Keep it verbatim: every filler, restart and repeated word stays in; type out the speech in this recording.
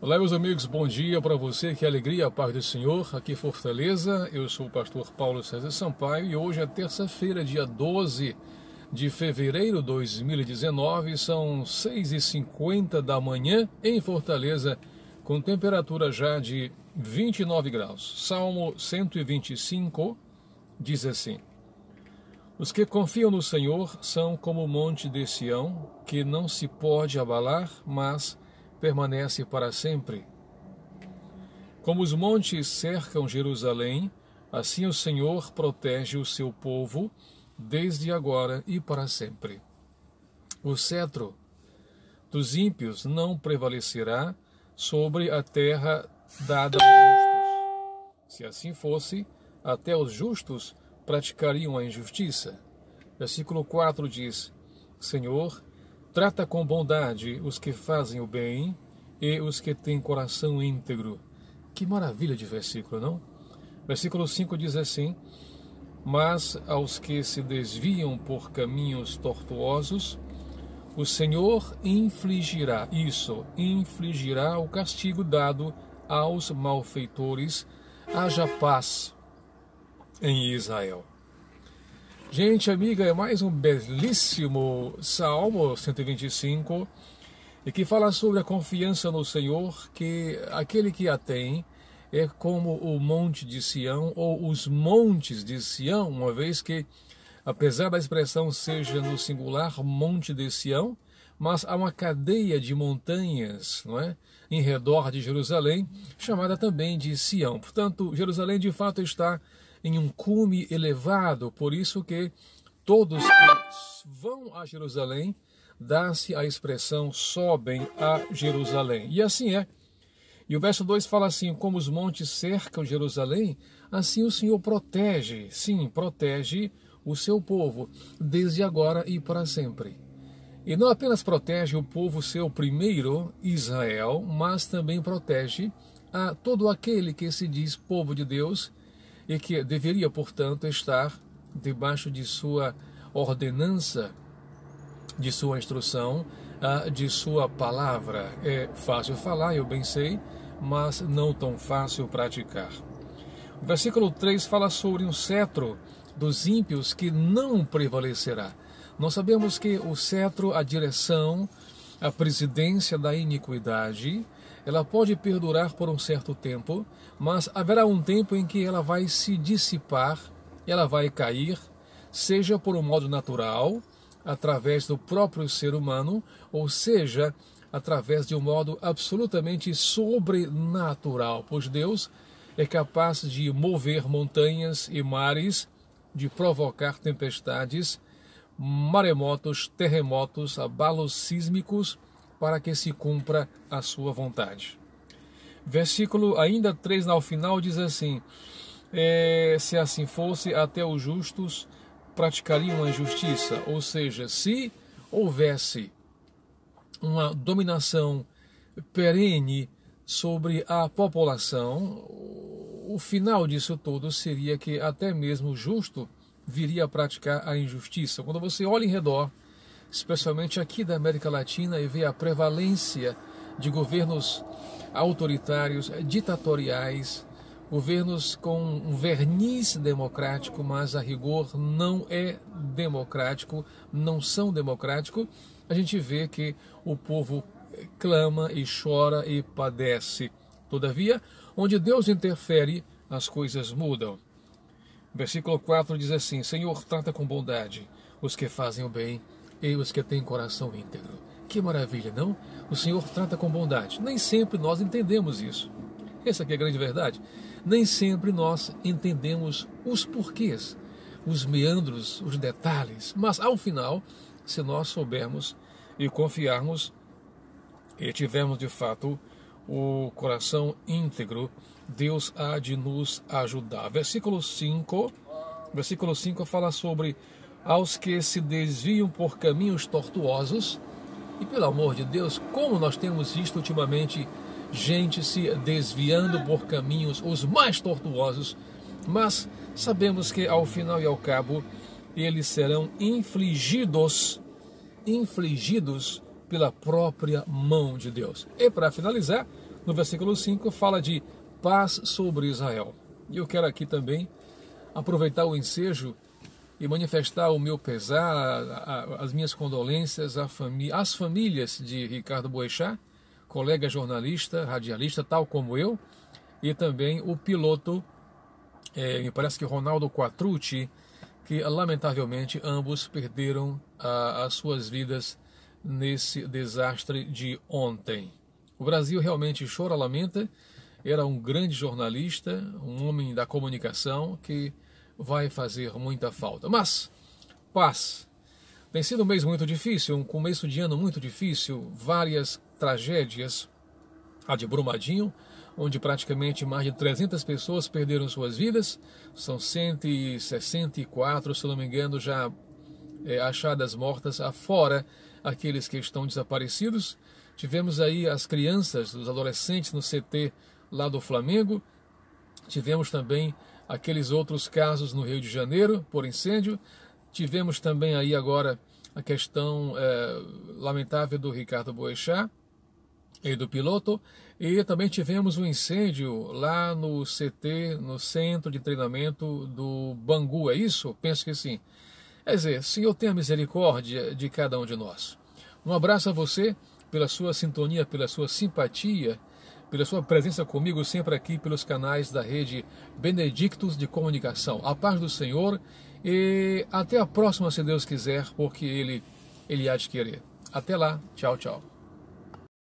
Olá, meus amigos, bom dia para você, que alegria, a paz do Senhor, aqui em Fortaleza. Eu sou o pastor Paulo César Sampaio e hoje é terça-feira, dia doze de fevereiro de dois mil e dezenove, são seis e cinquenta da manhã em Fortaleza, com temperatura já de vinte e nove graus. Salmo cento e vinte e cinco diz assim: os que confiam no Senhor são como o monte de Sião, que não se pode abalar, mas permanece para sempre. Como os montes cercam Jerusalém, assim o Senhor protege o seu povo, desde agora e para sempre. O cetro dos ímpios não prevalecerá sobre a terra dada aos justos. Se assim fosse, até os justos praticariam a injustiça. Versículo quatro diz: Senhor, trata com bondade os que fazem o bem e os que têm coração íntegro. Que maravilha de versículo, não? Versículo cinco diz assim: mas aos que se desviam por caminhos tortuosos, o Senhor infligirá, isso, infligirá o castigo dado aos malfeitores. Haja paz em Israel. Gente, amiga, é mais um belíssimo Salmo cento e vinte e cinco, e que fala sobre a confiança no Senhor, que aquele que a tem é como o monte de Sião, ou os montes de Sião, uma vez que, apesar da expressão seja no singular, monte de Sião, mas há uma cadeia de montanhas, não é, em redor de Jerusalém, chamada também de Sião. Portanto, Jerusalém de fato está em um cume elevado, por isso que todos que vão a Jerusalém, dá-se a expressão sobem a Jerusalém. E assim é. E o verso dois fala assim: como os montes cercam Jerusalém, assim o Senhor protege, sim, protege o seu povo, desde agora e para sempre. E não apenas protege o povo seu primeiro, Israel, mas também protege a todo aquele que se diz povo de Deus, e que deveria, portanto, estar debaixo de sua ordenança, de sua instrução, de sua palavra. É fácil falar, eu bem sei, mas não tão fácil praticar. O versículo três fala sobre um cetro dos ímpios que não prevalecerá. Nós sabemos que o cetro, a direção, a presidência da iniquidade, ela pode perdurar por um certo tempo, mas haverá um tempo em que ela vai se dissipar, ela vai cair, seja por um modo natural, através do próprio ser humano, ou seja, através de um modo absolutamente sobrenatural, pois Deus é capaz de mover montanhas e mares, de provocar tempestades, maremotos, terremotos, abalos sísmicos, para que se cumpra a sua vontade. Versículo ainda três ao final diz assim: é, se assim fosse, até os justos praticariam a injustiça. Ou seja, se houvesse uma dominação perene sobre a população, o final disso tudo seria que até mesmo o justo viria a praticar a injustiça. Quando você olha em redor, especialmente aqui da América Latina, e vê a prevalência de governos autoritários, ditatoriais, governos com um verniz democrático, mas a rigor não é democrático, não são democráticos, a gente vê que o povo clama e chora e padece. Todavia, onde Deus interfere, as coisas mudam. Versículo quatro diz assim: Senhor, trata com bondade os que fazem o bem e os que têm coração íntegro. Que maravilha, não? O Senhor trata com bondade. Nem sempre nós entendemos isso. Essa aqui é a grande verdade. Nem sempre nós entendemos os porquês, os meandros, os detalhes. Mas, ao final, se nós soubermos e confiarmos e tivermos, de fato, o coração íntegro, Deus há de nos ajudar. Versículo cinco, versículo cinco fala sobre aos que se desviam por caminhos tortuosos. E, pelo amor de Deus, como nós temos visto ultimamente gente se desviando por caminhos os mais tortuosos, mas sabemos que ao final e ao cabo eles serão infligidos, infligidos pela própria mão de Deus. E para finalizar, no versículo cinco, fala de paz sobre Israel. E eu quero aqui também aproveitar o ensejo e manifestar o meu pesar, as minhas condolências à famí- às famílias de Ricardo Boechat, colega jornalista, radialista, tal como eu, e também o piloto, é, me parece que Ronaldo Quattrucci, que lamentavelmente ambos perderam a, as suas vidas nesse desastre de ontem. O Brasil realmente chora, lamenta. Era um grande jornalista, um homem da comunicação que vai fazer muita falta. Mas, paz. Tem sido um mês muito difícil, um começo de ano muito difícil, várias tragédias. A de Brumadinho, onde praticamente mais de trezentas pessoas perderam suas vidas, são cento e sessenta e quatro, se não me engano, já é, achadas mortas, afora aqueles que estão desaparecidos. Tivemos aí as crianças, os adolescentes no C T lá do Flamengo. Tivemos também aqueles outros casos no Rio de Janeiro, por incêndio. Tivemos também aí agora a questão é, lamentável do Ricardo Boechat e do piloto. E também tivemos um incêndio lá no C T, no Centro de Treinamento do Bangu, é isso? Penso que sim. Quer dizer, Senhor tenha misericórdia de cada um de nós. Um abraço a você, pela sua sintonia, pela sua simpatia, pela sua presença comigo sempre aqui pelos canais da rede Benedictus de Comunicação. A paz do Senhor e até a próxima, se Deus quiser, porque Ele, Ele há de querer. Até lá, tchau, tchau.